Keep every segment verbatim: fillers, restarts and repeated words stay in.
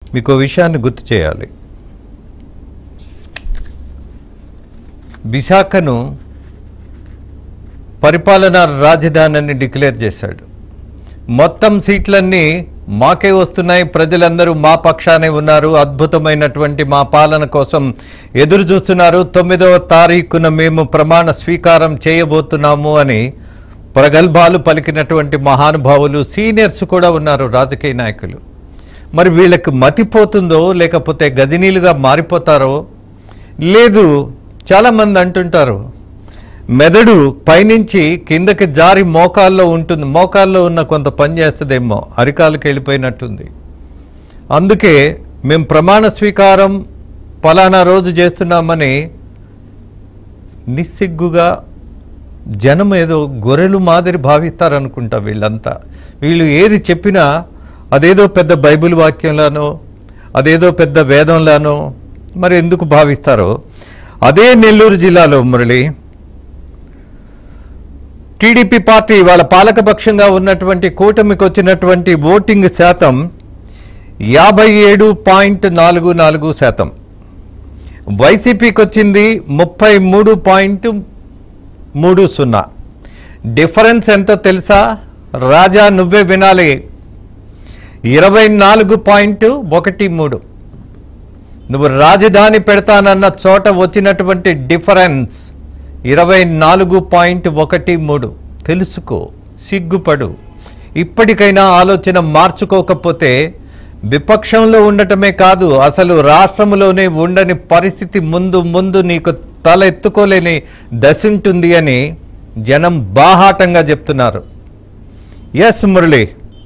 మీకు విషయాన్ని గుర్తు చేయాలి. విశాఖను పరిపాలనా రాజధానిని డిక్లేర్ చేశాడు. మొత్తం సీట్లన్నీ మాకే వస్తున్నాయి, ప్రజలందరూ మా పక్షానే ఉన్నారు, అద్భుతమైనటువంటి మా పాలన కోసం ఎదురు చూస్తున్నారు, తొమ్మిదవ తారీఖున మేము ప్రమాణ స్వీకారం చేయబోతున్నాము అని ప్రగల్భాలు పలికినటువంటి మహానుభావులు సీనియర్స్ కూడా ఉన్నారు, రాజకీయ నాయకులు. మరి వీళ్ళకి మతిపోతుందో లేకపోతే గదినీలుగా మారిపోతారో లేదు. చాలామంది అంటుంటారు మెదడు పైనుంచి కిందకి జారి మోకాల్లో ఉంటుంది, మోకాల్లో ఉన్న కొంత పని చేస్తుందేమో, అరికాలకు వెళ్ళిపోయినట్టుంది. అందుకే మేము ప్రమాణ స్వీకారం పలానా రోజు చేస్తున్నామని నిస్సిగ్గుగా జనం ఏదో గొర్రెలు మాదిరి భావిస్తారనుకుంటా. వీళ్ళంతా వీళ్ళు ఏది చెప్పినా అదేదో పెద్ద బైబిల్ వాక్యంలానో అదేదో పెద్ద వేదంలానో మరి ఎందుకు భావిస్తారో. అదే నెల్లూరు జిల్లాలో మురళి టీడీపీ పార్టీ వాళ్ళ పాలకపక్షంగా ఉన్నటువంటి కూటమికి వచ్చినటువంటి ఓటింగ్ శాతం యాభై ఏడు పాయింట్ నాలుగు నాలుగు శాతం, వైసీపీకి వచ్చింది ముప్పై మూడు పాయింట్ మూడు సున్నా. డిఫరెన్స్ ఎంత తెలుసా? రాజా నువ్వే వినాలి, ఇరవై నాలుగు పాయింట్ ఒకటి మూడు. నువ్వు రాజధాని పెడతానన్న చోట వచ్చినటువంటి డిఫరెన్స్ ఇరవై నాలుగు పాయింట్ ఒకటి మూడు. తెలుసుకో, సిగ్గుపడు. ఇప్పటికైనా ఆలోచన మార్చుకోకపోతే విపక్షంలో ఉండటమే కాదు, అసలు రాష్ట్రంలోనే ఉండని పరిస్థితి ముందు ముందు నీకు తల ఎత్తుకోలేని దశ ఉంటుంది అని జనం బాహాటంగా చెప్తున్నారు. ఎస్ మురళి.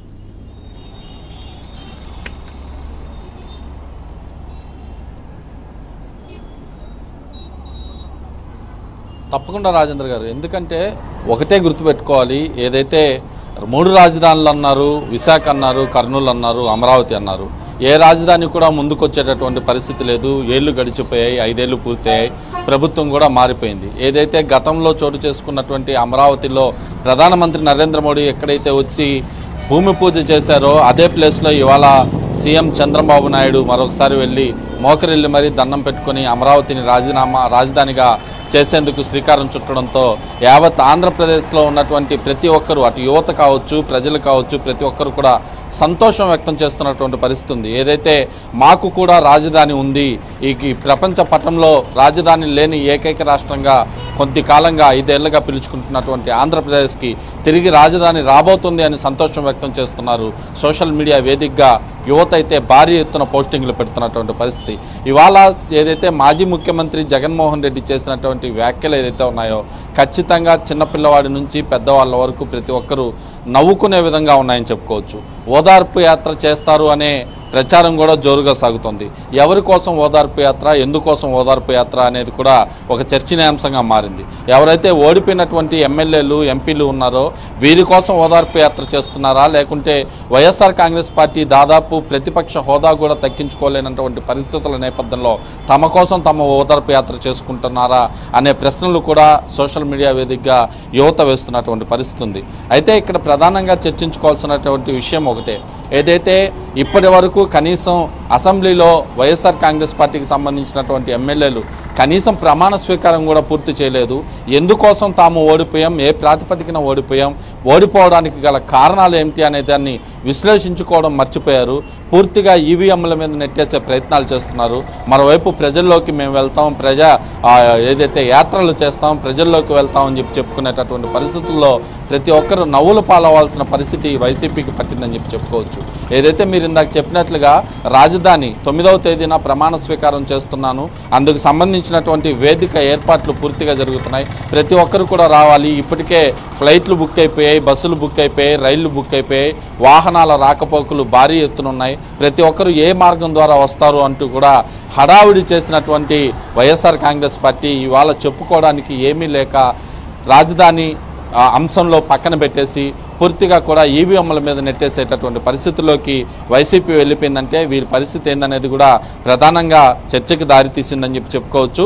తప్పకుండా రాజేంద్ర గారు, ఎందుకంటే ఒకటే గుర్తుపెట్టుకోవాలి, ఏదైతే మూడు రాజధానులు అన్నారు, విశాఖ అన్నారు, కర్నూలు అన్నారు, అమరావతి అన్నారు, ఏ రాజధాని కూడా ముందుకొచ్చేటటువంటి పరిస్థితి లేదు. ఏళ్ళు గడిచిపోయాయి, ఐదేళ్లు పూర్తయ్యాయి, ప్రభుత్వం కూడా మారిపోయింది. ఏదైతే గతంలో చోటు చేసుకున్నటువంటి అమరావతిలో ప్రధానమంత్రి నరేంద్ర మోడీ ఎక్కడైతే వచ్చి భూమి పూజ చేశారో అదే ప్లేస్లో ఇవాళ సీఎం చంద్రబాబు నాయుడు మరొకసారి వెళ్ళి మోకరిల్లి మరీ దండం పెట్టుకుని అమరావతిని రాజీనామా రాజధానిగా చేసేందుకు శ్రీకారం చుట్టడంతో యావత్ ఆంధ్రప్రదేశ్లో ఉన్నటువంటి ప్రతి ఒక్కరూ, అటు యువత కావచ్చు, ప్రజలు కావచ్చు, ప్రతి ఒక్కరు కూడా సంతోషం వ్యక్తం చేస్తున్నటువంటి పరిస్థితి ఉంది. ఏదైతే మాకు కూడా రాజధాని ఉంది, ఈ ప్రపంచ పటంలో రాజధాని లేని ఏకైక రాష్ట్రంగా కొద్ది కాలంగా ఐదేళ్లుగా పిలుచుకుంటున్నటువంటి ఆంధ్రప్రదేశ్కి తిరిగి రాజధాని రాబోతుంది అని సంతోషం వ్యక్తం చేస్తున్నారు. సోషల్ మీడియా వేదికగా యువత అయితే భారీ ఎత్తున పోస్టింగ్లు పెడుతున్నటువంటి పరిస్థితి. ఇవాళ ఏదైతే మాజీ ముఖ్యమంత్రి జగన్మోహన్ రెడ్డి చేసినటువంటి వ్యాఖ్యలు ఏదైతే ఉన్నాయో ఖచ్చితంగా చిన్నపిల్లవాడి నుంచి పెద్దవాళ్ళ వరకు ప్రతి ఒక్కరూ నవ్వుకునే విధంగా ఉన్నాయని చెప్పుకోవచ్చు. ఓదార్పు యాత్ర చేస్తారు అనే ప్రచారం కూడా జోరుగా సాగుతుంది. ఎవరి కోసం ఓదార్పు యాత్ర, ఎందుకోసం ఓదార్పు యాత్ర అనేది కూడా ఒక చర్చనీయాంశంగా మారింది. ఎవరైతే ఓడిపోయినటువంటి ఎమ్మెల్యేలు, ఎంపీలు ఉన్నారో వీరి కోసం ఓదార్పు యాత్ర చేస్తున్నారా, లేకుంటే వైఎస్ఆర్ కాంగ్రెస్ పార్టీ దాదాపు ప్రతిపక్ష హోదా కూడా దక్కించుకోలేనటువంటి పరిస్థితుల నేపథ్యంలో తమ కోసం తమ ఓదార్పు యాత్ర చేసుకుంటున్నారా అనే ప్రశ్నలు కూడా సోషల్ మీడియా వేదికగా యువత వేస్తున్నటువంటి పరిస్థితి ఉంది. అయితే ఇక్కడ ప్రధానంగా చర్చించుకోవాల్సినటువంటి విషయం ఒకటే, ఏదైతే ఇప్పటి వరకు కనీసం అసెంబ్లీలో వైఎస్ఆర్ కాంగ్రెస్ పార్టీకి సంబంధించినటువంటి ఎమ్మెల్యేలు కనీసం ప్రమాణ స్వీకారం కూడా పూర్తి చేయలేదు. ఎందుకోసం తాము ఓడిపోయాం, ఏ ప్రాతిపదికన ఓడిపోయాం, ఓడిపోవడానికి గల కారణాలు ఏమిటి అనే దాన్ని విశ్లేషించుకోవడం మర్చిపోయారు. పూర్తిగా ఈవీఎంల మీద నెట్టేసే ప్రయత్నాలు చేస్తున్నారు. మరోవైపు ప్రజల్లోకి మేము వెళ్తాం, ప్రజా ఏదైతే యాత్రలు చేస్తాం, ప్రజల్లోకి వెళ్తామని చెప్పి చెప్పుకునేటటువంటి పరిస్థితుల్లో ప్రతి ఒక్కరు నవ్వులు పాలవాల్సిన పరిస్థితి వైసీపీకి పట్టిందని చెప్పి చెప్పుకోవచ్చు. ఏదైతే మీరు ఇందాక చెప్పినట్లుగా రాజధాని తొమ్మిదవ తేదీన ప్రమాణ స్వీకారం చేస్తున్నాను, అందుకు సంబంధించినటువంటి వేదిక ఏర్పాట్లు పూర్తిగా జరుగుతున్నాయి. ప్రతి ఒక్కరు కూడా రావాలి. ఇప్పటికే ఫ్లైట్లు బుక్ అయిపోయాయి, బస్సులు బుక్ అయిపోయాయి, రైళ్లు బుక్ అయిపోయాయి, వాహనాల రాకపోకలు భారీ ఎత్తున ఉన్నాయి. ప్రతి ఒక్కరు ఏ మార్గం ద్వారా వస్తారు అంటూ కూడా హడావుడి చేసినటువంటి వైఎస్ఆర్ కాంగ్రెస్ పార్టీ ఇవాళ చెప్పుకోవడానికి ఏమీ లేక రాజధాని అంశంలో పక్కన పెట్టేసి పూర్తిగా కూడా ఈవీఎంల మీద నెట్టేసేటటువంటి పరిస్థితుల్లోకి వైసీపీ వెళ్ళిపోయిందంటే వీరి పరిస్థితి ఏందనేది కూడా ప్రధానంగా చర్చకు దారితీసిందని చెప్పి చెప్పుకోవచ్చు.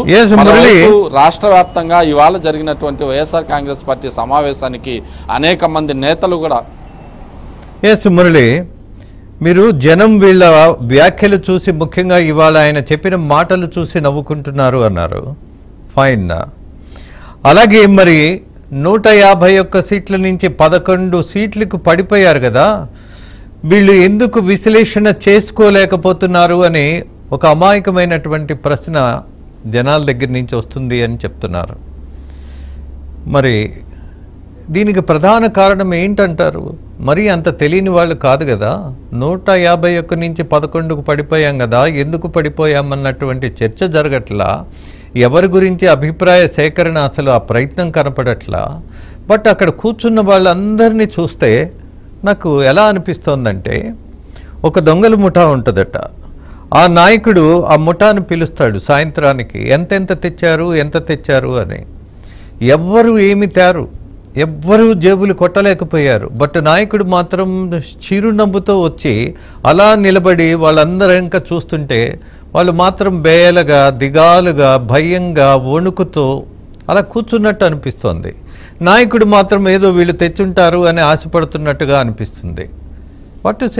రాష్ట్ర వ్యాప్తంగా ఇవాళ జరిగినటువంటి వైఎస్ఆర్ కాంగ్రెస్ పార్టీ సమావేశానికి అనేక మంది నేతలు కూడా ఎస్ మురళి మీరు జనం వీళ్ళ వ్యాఖ్యలు చూసి ముఖ్యంగా ఇవాళ ఆయన చెప్పిన మాటలు చూసి నవ్వుకుంటున్నారు అన్నారు. ఫైన్. అలాగే మరి నూట యాభై ఒక్క సీట్ల నుంచి పదకొండు సీట్లకు పడిపోయారు కదా, వీళ్ళు ఎందుకు విశ్లేషణ చేసుకోలేకపోతున్నారు అని ఒక అమాయకమైనటువంటి ప్రశ్న జనాల దగ్గర నుంచి వస్తుంది అని చెప్తున్నారు. మరి దీనికి ప్రధాన కారణం ఏంటంటారు? మరి అంత తెలియని వాళ్ళు కాదు కదా. నూట యాభై ఒక్క నుంచి పదకొండుకు పడిపోయాం కదా, ఎందుకు పడిపోయామన్నటువంటి చర్చ జరగట్లా, ఎవరి గురించి అభిప్రాయ సేకరణ అసలు ఆ ప్రయత్నం కనపడట్లా. బట్ అక్కడ కూర్చున్న వాళ్ళందరినీ చూస్తే నాకు ఎలా అనిపిస్తోందంటే, ఒక దొంగల ముఠా ఉంటుందట. ఆ నాయకుడు ఆ ముఠాను పిలుస్తాడు సాయంత్రానికి, ఎంతెంత తెచ్చారు ఎంత తెచ్చారు అని. ఎవ్వరు ఏమి తేరు, ఎవ్వరూ జేబులు కొట్టలేకపోయారు. బట్ నాయకుడు మాత్రం చిరునవ్వుతో వచ్చి అలా నిలబడి వాళ్ళందరూ ఇంకా చూస్తుంటే వాళ్ళు మాత్రం బేయలుగా, దిగాలుగా, భయంగా, వణుకుతో అలా కూర్చున్నట్టు అనిపిస్తోంది. నాయకుడు మాత్రం ఏదో వీళ్ళు తెచ్చుంటారు అని ఆశపడుతున్నట్టుగా అనిపిస్తుంది. What to say?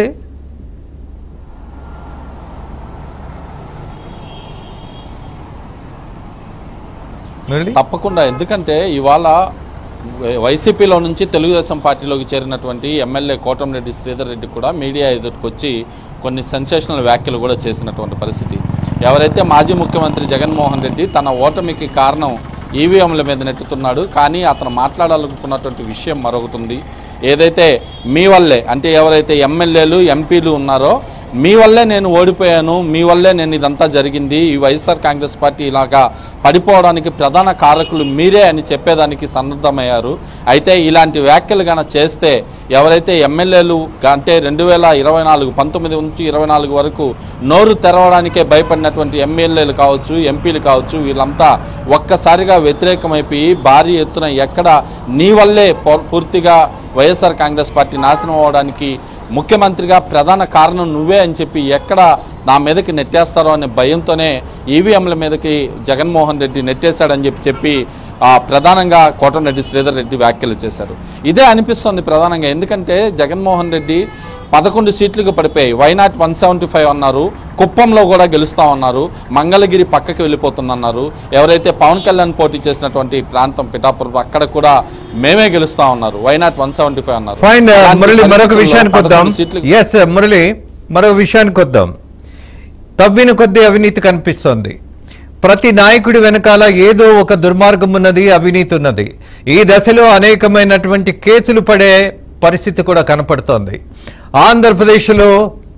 తప్పకుండా. ఎందుకంటే ఇవాళ వైసీపీలో నుంచి తెలుగుదేశం పార్టీలోకి చేరినటువంటి ఎమ్మెల్యే కోటంరెడ్డి శ్రీధర్ రెడ్డి కూడా మీడియా ఎదుర్కొచ్చి కొన్ని సెన్సేషనల్ వ్యాఖ్యలు కూడా చేసినటువంటి పరిస్థితి. ఎవరైతే మాజీ ముఖ్యమంత్రి జగన్మోహన్ రెడ్డి తన ఓటమికి కారణం ఈవీఎంల మీద నెట్టుతున్నాడు, కానీ అతను మాట్లాడాలనుకున్నటువంటి విషయం మరొకటి ఉంది. ఏదైతే మీ వల్లే, అంటే ఎవరైతే ఎమ్మెల్యేలు ఎంపీలు ఉన్నారో మీ వల్లే నేను ఓడిపోయాను, మీ వల్లే నేను ఇదంతా జరిగింది, ఈ వైఎస్ఆర్ కాంగ్రెస్ పార్టీ ఇలాగా పడిపోవడానికి ప్రధాన కారకులు మీరే అని చెప్పేదానికి సన్నద్ధమయ్యారు. అయితే ఇలాంటి వ్యాఖ్యలు కనుక చేస్తే ఎవరైతే ఎమ్మెల్యేలు అంటే రెండు వేల ఇరవై నాలుగు పంతొమ్మిది నుంచి ఇరవై నాలుగు వరకు నోరు తెరవడానికే భయపడినటువంటి ఎమ్మెల్యేలు కావచ్చు, ఎంపీలు కావచ్చు, వీళ్ళంతా ఒక్కసారిగా వ్యతిరేకమైపోయి భారీ ఎత్తున ఎక్కడ నీ వల్లే పూర్తిగా వైఎస్ఆర్ కాంగ్రెస్ పార్టీ నాశనం అవ్వడానికి ముఖ్యమంత్రిగా ప్రధాన కారణం నువ్వే అని చెప్పి ఎక్కడ నా మీదకి నెట్టేస్తారో అనే భయంతోనే ఈవీఎంల మీదకి జగన్మోహన్ రెడ్డి నెట్టేశాడని చెప్పి చెప్పి ప్రధానంగా కోటంరెడ్డి శ్రీధర్ రెడ్డి వ్యాఖ్యలు చేశారు. ఇదే అనిపిస్తుంది ప్రధానంగా. ఎందుకంటే జగన్మోహన్ రెడ్డి పదకొండు సీట్లకు పడిపోయాయి. వైనాట్ వన్ సెవెంటీ ఫైవ్ అన్నారు, కుప్పంలో కూడా గెలుస్తామన్నారు, మంగళగిరి పక్కకి వెళ్ళిపోతుందన్నారు. ఎవరైతే పవన్ కళ్యాణ్ పోటీ చేసినటువంటి ప్రాంతం పిఠాపురం అక్కడ కూడా మేమే గెలుస్తా ఉన్నారు, వైనాట్ వన్ సెవెంటీ ఫైవ్ అన్నారు. ఫైన్. మురళి, మరొక విషయానికి వద్దాం. ఎస్ మురళి, మరొక విషయానికి వద్దాం. తవ్విన కొద్దీ అవినీతి కనిపిస్తోంది. ప్రతి నాయకుడి వెనకాల ఏదో ఒక దుర్మార్గం ఉన్నది, అవినీతి ఉన్నది. ఈ దశలో అనేకమైనటువంటి కేసులు పడే పరిస్థితి కూడా కనపడుతోంది. ఆంధ్రప్రదేశ్లో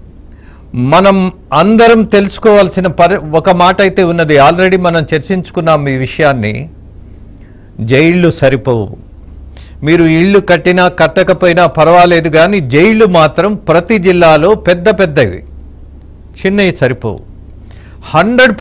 మనం అందరం తెలుసుకోవాల్సిన పరి ఒక మాట అయితే ఉన్నది. ఆల్రెడీ మనం చర్చించుకున్నాం ఈ విషయాన్ని. జైళ్లు సరిపోవు. మీరు ఇళ్ళు కట్టినా కట్టకపోయినా పర్వాలేదు, కానీ జైళ్లు మాత్రం ప్రతి జిల్లాలో పెద్ద పెద్దవి, చిన్నవి సరిపోవు. హండ్రెడ్